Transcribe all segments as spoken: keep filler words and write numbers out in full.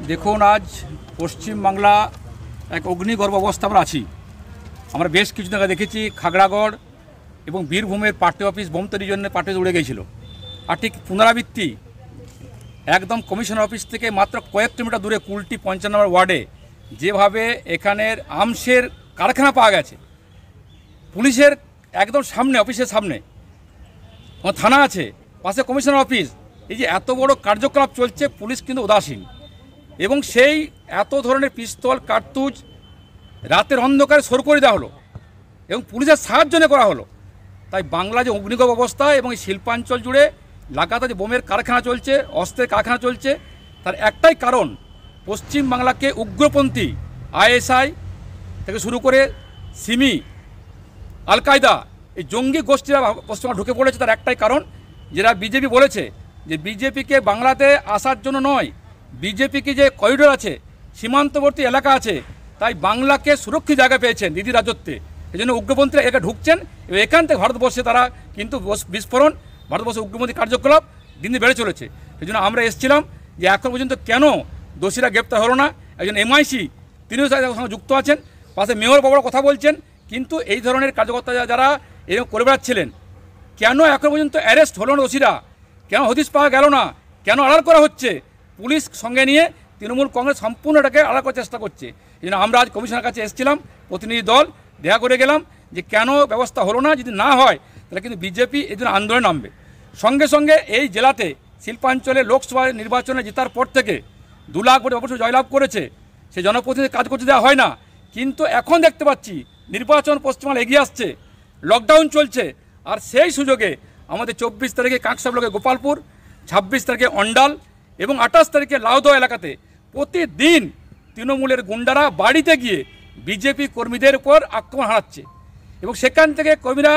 দেখুন, আজ পশ্চিমবাংলা এক অগ্নিগর্ভ অবস্থা আমরা আছি। আমরা বেশ কিছুদিন আগে দেখেছি খাগড়াগড় এবং বীরভূমের পার্টি অফিস বোম তৈরির জন্য পার্টি উড়ে গিয়েছিল। আর ঠিক পুনরাবৃত্তি একদম কমিশনার অফিস থেকে মাত্র কয়েক কিলোমিটার দূরে কুলটি পঞ্চান্ন নম্বর ওয়ার্ডে যেভাবে এখানের আমসের কারখানা পাওয়া গেছে, পুলিশের একদম সামনে, অফিসের সামনে থানা আছে, পাশে কমিশনার অফিস, এই যে এত বড় কার্যকলাপ চলছে, পুলিশ কিন্তু উদাসীন। এবং সেই এত ধরনের পিস্তল কার্তুজ রাতের অন্ধকারে সর করে দেওয়া হলো এবং পুলিশের সাহায্য নিয়ে করা হলো। তাই বাংলা যে অগ্নিগর্ভ অবস্থা এবং এই শিল্পাঞ্চল জুড়ে লাগাতার যে বোমের কারখানা চলছে, অস্ত্রের কারখানা চলছে, তার একটাই কারণ পশ্চিমবাংলাকে উগ্রপন্থী আইএসআই থেকে শুরু করে সিমি, আল কায়দা, এই জঙ্গি গোষ্ঠীরা পশ্চিমবঙ্গে ঢুকে পড়েছে। তার একটাই কারণ, যেটা বিজেপি বলেছে যে বিজেপিকে বাংলাতে আসার জন্য নয়, বিজেপিকে যে করিডোর আছে, সীমান্তবর্তী এলাকা আছে, তাই বাংলাকে সুরক্ষিত জায়গা পেয়েছেন দিদি রাজত্বে। এই জন্য উগ্রপন্থীরা এখানে ঢুকছেন এবং এখান থেকে ভারতবর্ষে তারা কিন্তু বিস্ফোরণ, ভারতবর্ষে উগ্রপন্থী কার্যকলাপ দিন দিন বেড়ে চলেছে। সেই জন্য আমরা এসেছিলাম যে এখন পর্যন্ত কেন দোষীরা গ্রেপ্তার হলো না। একজন এমআইসি তিনিও সঙ্গে যুক্ত আছেন, পাশে মেয়র বাবার কথা বলছেন, কিন্তু এই ধরনের কার্যকর্তা যারা এরকম করে বেড়াচ্ছিলেন, কেন এখন পর্যন্ত অ্যারেস্ট হলো না দোষীরা, কেন হদিশ পাওয়া গেল না, কেন আড়াল করা হচ্ছে, পুলিশ সঙ্গে নিয়ে তৃণমূল কংগ্রেস সম্পূর্ণ এটাকে আড়াল করার চেষ্টা করছে। এই জন্য আমরা আজ কমিশনের কাছে এসেছিলাম, প্রতিনিধি দল দেখা করে গেলাম যে কেন ব্যবস্থা হলো না। যদি না হয় তাহলে কিন্তু বিজেপি এই জন্য আন্দোলনে নামবে। সঙ্গে সঙ্গে এই জেলাতে শিল্পাঞ্চলে লোকসভা নির্বাচনে জেতার পর থেকে দু লাখ ভোটে অবশ্যই জয়লাভ করেছে, সে জনপ্রতিনিধি কাজ করতে দেওয়া হয় না। কিন্তু এখন দেখতে পাচ্ছি নির্বাচন পশ্চিমবঙ্গে এগিয়ে আসছে, লকডাউন চলছে, আর সেই সুযোগে আমাদের চব্বিশ তারিখে কাঁকসা ব্লকে গোপালপুর, ছাব্বিশ তারিখে অন্ডাল এবং আঠাশ তারিখে লাউদহ এলাকাতে প্রতিদিন তৃণমূলের গুন্ডারা বাড়িতে গিয়ে বিজেপি কর্মীদের উপর আক্রমণ হারাচ্ছে এবং সেখান থেকে কর্মীরা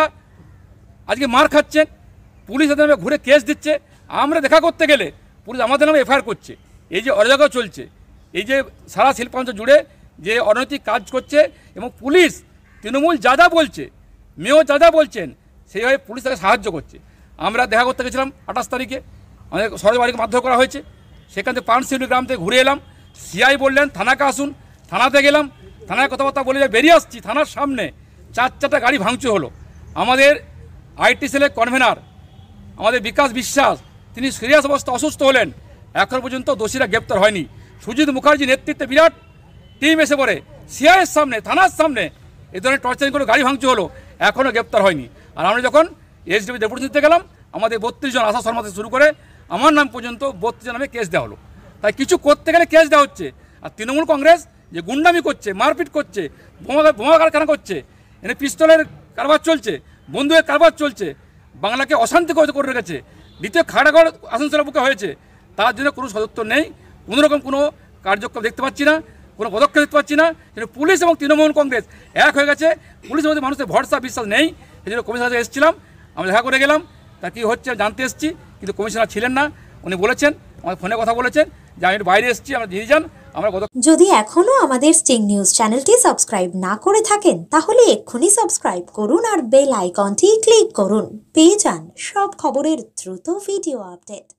আজকে মার খাচ্ছেন। পুলিশ তাদের নামে ঘুরে কেস দিচ্ছে। আমরা দেখা করতে গেলে পুলিশ আমাদের নামে এফআইআর করছে। এই যে অরাজকতা চলছে, এই যে সারা শিল্পাঞ্চল জুড়ে যে অনৈতিক কাজ করছে এবং পুলিশ তৃণমূল যা যা বলছে, মেয়র যা যা বলছেন, সেইভাবে পুলিশ তাকে সাহায্য করছে। আমরা দেখা করতে গেছিলাম আঠাশ তারিখে, আমাদের সরকারি বাড়িকে মারধর করা হয়েছে। সেখান থেকে পানশিউলি গ্রাম থেকে ঘুরে এলাম, সিআই বললেন থানাকে আসুন, থানাতে গেলাম, থানায় কথাবার্তা বলে যে বেরিয়ে আসছি, থানার সামনে চার চারটা গাড়ি ভাঙচুর হলো। আমাদের আইটি সেলের কনভেনার আমাদের বিকাশ বিশ্বাস, তিনি সিরিয়াস অবস্থা অসুস্থ হলেন, এখন পর্যন্ত দোষীরা গ্রেপ্তার হয়নি। সুজিত মুখার্জির নেতৃত্বে বিরাট টিম এসে পড়ে সিআইয়ের সামনে, থানার সামনে এই ধরনের টর্চারিং করে গাড়ি ভাঙচুর হলো, এখনও গ্রেপ্তার হয়নি। আর আমরা যখন এসডিপি ডেপুটি দিতে গেলাম, আমাদের বত্রিশ জন, আশা শর্মা থেকে শুরু করে আমার নাম পর্যন্ত বত্রিশ জন নামে কেস দেওয়া হলো। তাই কিছু করতে গেলে কেস দেওয়া হচ্ছে। আর তৃণমূল কংগ্রেস যে গুন্ডামি করছে, মারপিট করছে, বোমা বোমা কারখানা করছে, এনে পিস্তলের কারবার চলছে, বন্দুকের কারবার চলছে, বাংলাকে অশান্তি করে রেখেছে। দ্বিতীয় খাগড়াগড় আসানসোলের বুকে হয়েছে, তার জন্য কোনো সদস্য নেই, কোনোরকম কোনো কার্যক্রম দেখতে পাচ্ছি না, কোনো পদক্ষেপ দেখতে পাচ্ছি না। সেটা পুলিশ এবং তৃণমূল কংগ্রেস এক হয়ে গেছে, পুলিশের মধ্যে মানুষের ভরসা বিশ্বাস নেই। সেই জন্য কমিশনার এসেছিলাম, আমরা দেখা করে গেলাম, তা কী হচ্ছে জানতে এসেছি, কিন্তু কমিশনার ছিলেন না। উনি বলেছেন, আমাদের ফোনে কথা বলেছেন যে আমি বাইরে এসেছি, আমরা দিয়ে যান। আমরা যদি এখনো আমাদের স্টিং নিউজ চ্যানেলটি সাবস্ক্রাইব না করে থাকেন, তাহলে এক্ষুনি সাবস্ক্রাইব করুন আর বেল আইকনটি ক্লিক করুন। পেয়ে যান সব খবরের দ্রুত ভিডিও আপডেট।